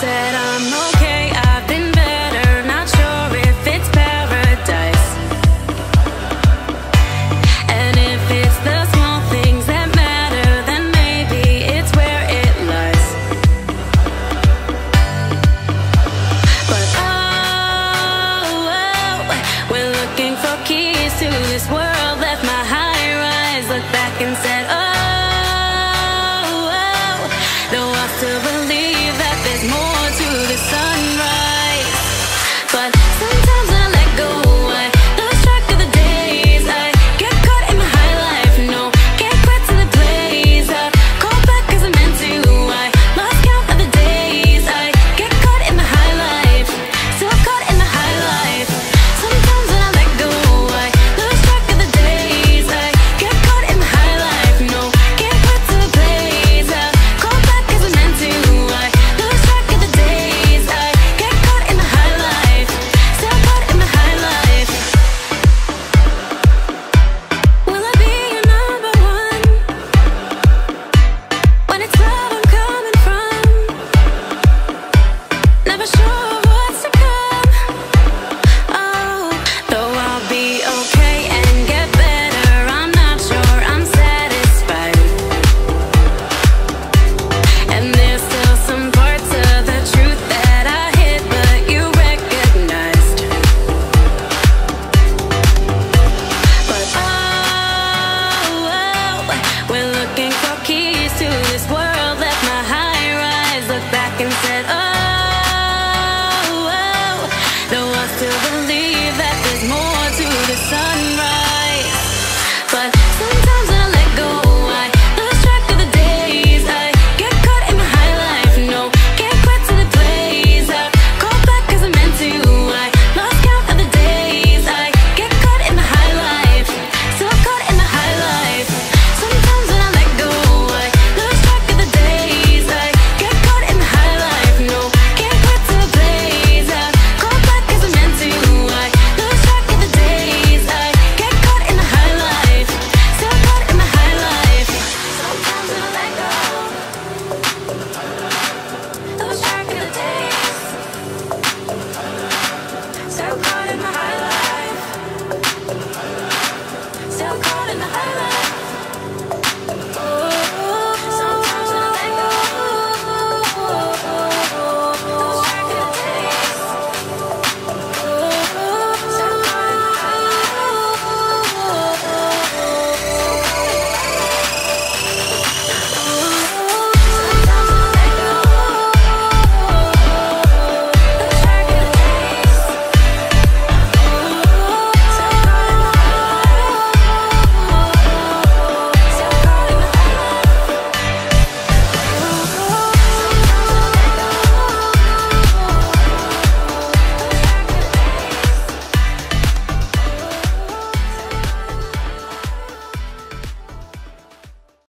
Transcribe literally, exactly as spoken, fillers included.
said I'm okay, I've been better, not sure if it's paradise. And if it's the small things that matter, then maybe it's where it lies. But oh, oh, we're looking for keys to this world. Left my high rise, looked back and said, oh, oh, though I still believe that there's more to the sunrise. But sometimes I let go, I lose track of the days, I get caught in my high life, no, can't quit to the blaze. I call back cause I'm meant to, I lost count of the days, I get caught in the high life, still caught in the high life. Sometimes when I let go, I lose track of the days, I get caught in the high life, no, can't quit to the blaze. I call back cause I'm meant to, I lose track of the days, I get caught in the high life, still caught in the high life. Will I be your number one? When it's love I'm coming from, never sure what's to come. Oh, though I'll be okay and get better, I'm not sure I'm satisfied. And there's still some parts of the truth that I hid, but you recognized. But oh, oh, we're looking for keys to this world. Left my high rise, looked back and said, oh, oh, though I still believe that there's more to the sunrise. But